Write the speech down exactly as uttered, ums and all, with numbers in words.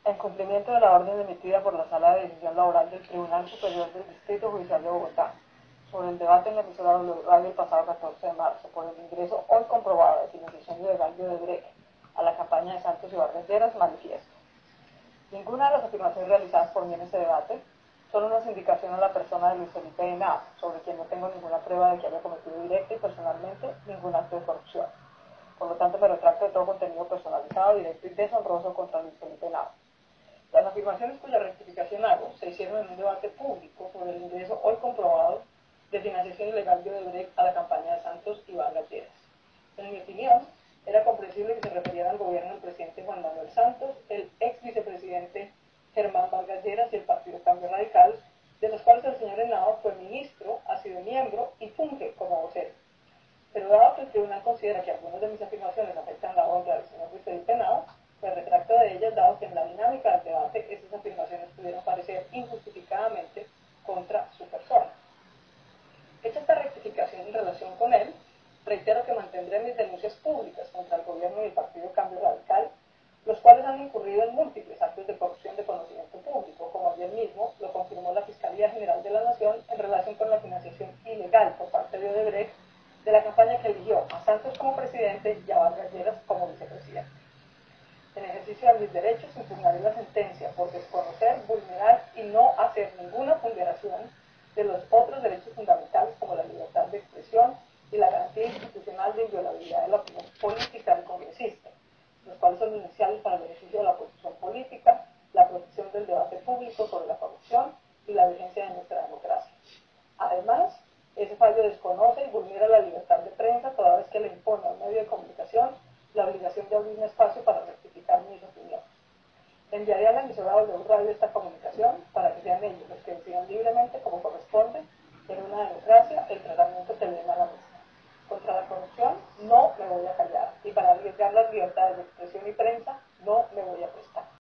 En cumplimiento de la orden emitida por la Sala de Decisión Laboral del Tribunal Superior del Distrito Judicial de Bogotá sobre el debate en la emisora W Radio el pasado catorce de marzo por el ingreso hoy comprobado de financiación ilegal de Odebrecht a la campaña de Santos y Vargas Lleras, manifiesto. Ninguna de las afirmaciones realizadas por mí en este debate son una indicación a la persona de Luis Felipe Henao, sobre quien no tengo ninguna prueba de que haya cometido directa y personalmente ningún acto de corrupción. Por lo tanto, me retracto de todo contenido personalizado, directo y deshonroso contra Luis Felipe Henao. Las afirmaciones cuya rectificación hago se hicieron en un debate público sobre el ingreso hoy comprobado de financiación ilegal de Odebrecht a la campaña de Santos y Vargas Lleras. En mi opinión, era comprensible que se refiriera al gobierno del presidente Juan Manuel Santos, el ex vicepresidente Germán Vargas Lleras y el Partido Cambio Radical, de los cuales el señor Henao fue ministro, ha sido miembro y funge como vocero. Pero dado que el tribunal considera que algunas de mis afirmaciones afectan la honra del señor Luis Felipe Henao, me retracto de ellas, dado que en la dinámica del debate esas afirmaciones pudieron parecer injustificadamente contra su persona. Hecha esta rectificación en relación con él, reitero que mantendré mis denuncias públicas contra el gobierno y el Partido Cambio Radical, los cuales han incurrido en múltiples actos de corrupción de conocimiento público, como ayer mismo lo confirmó la Fiscalía General de la Nación en relación con la financiación ilegal por parte de Odebrecht de la campaña que eligió a Santos como presidente y a Vargas Lleras como vicepresidente. En ejercicio de mis derechos, impugnaré la sentencia por desconocer, vulnerar y no hacer ninguna ponderación de los otros derechos fundamentales como la libertad de expresión y la garantía institucional de inviolabilidad de la opinión política del congresista, los cuales son iniciales para el ejercicio de la posición política, la protección del debate público sobre la corrupción y la vigencia de nuestra democracia. Además, ese fallo desconoce y vulnera la libertad de prensa toda vez que le impone a un medio de comunicación la obligación de abrir un espacio para rectificar mis opiniones. Enviaré a la emisora W Radio esta comunicación para que sean ellos los que decidan libremente, como corresponde, en una democracia, el tratamiento que le den a la misma. Contra la corrupción no me voy a callar.